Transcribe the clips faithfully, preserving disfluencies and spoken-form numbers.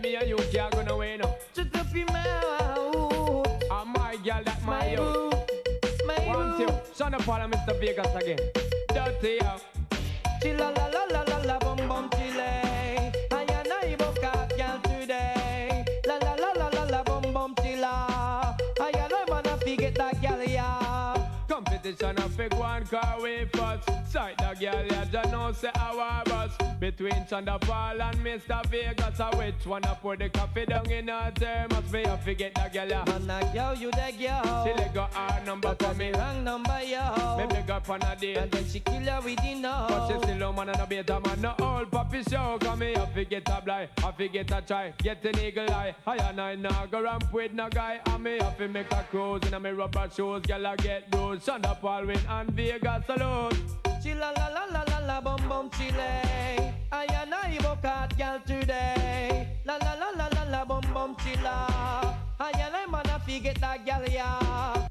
me and you can't go nowhere no. Shut up in my house. And my girl that my, My you. boo, my One, two, boo. Sean Paul and Mister Vegas again. Dirty yo. Chilla la la la la la bum bum chile. I and I book up girl today. La la la la la la bum bum chilla. I and I wanna forget that girl yeah. Competition of big one car way first. Sight the girl ya just know say our bus. Between Chanda Paul and Mister Vegas, a which one I pour the coffee down in her thermos. Me I forget the girl ya. Man a girl you the girl. She let go her number But for I'm me. the wrong number yo. Me big up on a date. And then she kill her with the no. But she still a man and a beta man. No old puppy show. Cause me I forget a blind. I forget a try. Get an eagle eye. I and I nah go ramp with no guy. And me have to make a cruise. In a me rubber shoes. Girl I get bruised. Chanda Paul win and Vegas alone. Chilla la la la la la bum bum chile. I and I book out girl today. La la la la la la bum bum chilla. I and I wanna forget that girl yeah.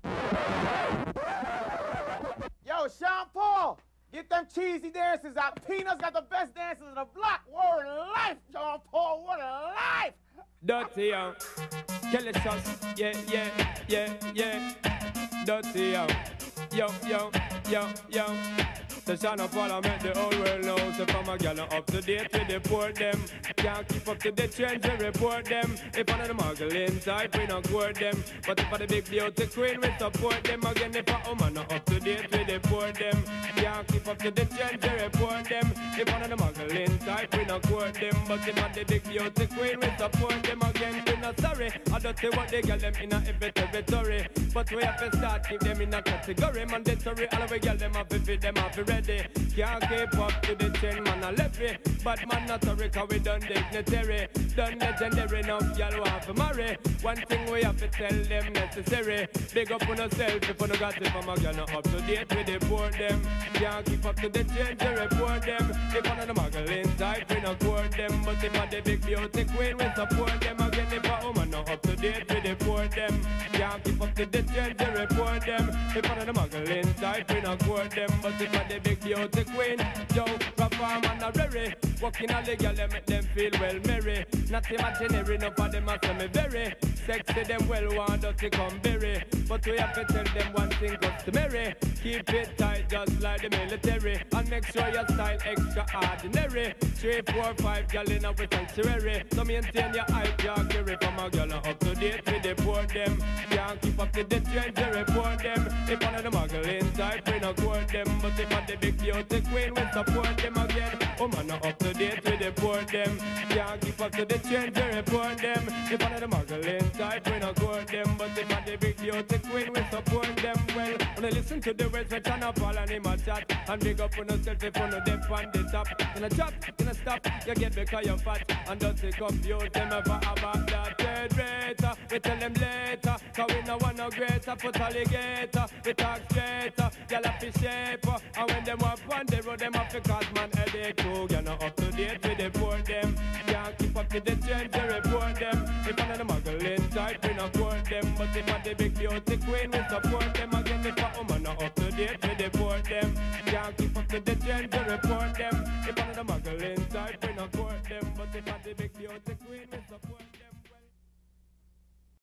Yo, Sean Paul, get them cheesy dances out. Peanuts got the best dances in the block. Word of life, Sean Paul, what a life. Dirty yo. Kelly sauce. Yeah, yeah, yeah, yeah. Dirty yo. Yo, yo, yo, yo. The Sean Paul I make the whole world know. So from a gal up to date with the port them. Can't keep up to the trends and report them. If one of the muggling type we not court them. But if I the big beauty queen we support them. Again if a woman not up to date with the port them. Can't keep up to the trends and report them. If one of the muggling type we not court them. But if I the big beauty queen we support them. Again we not sorry. I don't see what they get them in a every territory. But we have to start keep them in a category. Mandatory all we get them have to feed them have to ready. Can't keep up to the trend, man, I left it. But man, not sorry, cause we done dignitary. Done legendary, now y'all want to marry. One thing we have to tell them necessary. Big up on yourself if you no got it from a girl, not up to date with the report them. Can't keep up to the trend, to report them. If one of the muggling type, we not court them. But if I the big beauty queen, we support them. Again, if a woman not up to date with the report them. Can't keep up to the trend, to report them. If one of the muggling type, we not court them. But if I the big beauty queen, yo, perform and a rary. Walking all the girl, make them feel well merry. Not imaginary, enough of them a say me very sexy, them well want to come berry. But we have to tell them one thing customary. Keep it tight just like the military. And make sure your style extraordinary. Three, four, five girl in our sanctuary. So maintain your hype, your carry from a girl up to date with the poor them. Can't keep up to the trend, they report them. If one of the muggling type, we not court them. But if one the big beauty queen, we support them again. Oh man, not up to date with the poor them. Can't keep up to the trend, they report them. If one of the muggling type, we not court them. But if one the big beauty queen, we support them. Well, when I listen to the words, we turn up all and him a chat. And big up on yourself if you know them on the top. In a chat, in a stop, you get because you're fat. And don't take up you, them ever about that third rate. We tell them later, cause we no want no greater. Put alligator, we talk straighter. Y'all have to shape. And when them up on the road, them have to cause man headache too. You're not up to date with the poor them. Can't keep up to the trend, they report them. If one of the muggling type, we not court them. But if one the big beauty queen, we support them. Again, if a woman not up to date with the poor them. Can't keep up to the trend, they report them. If one of the muggling type, we not court them. But if one the big beauty queen, we support them.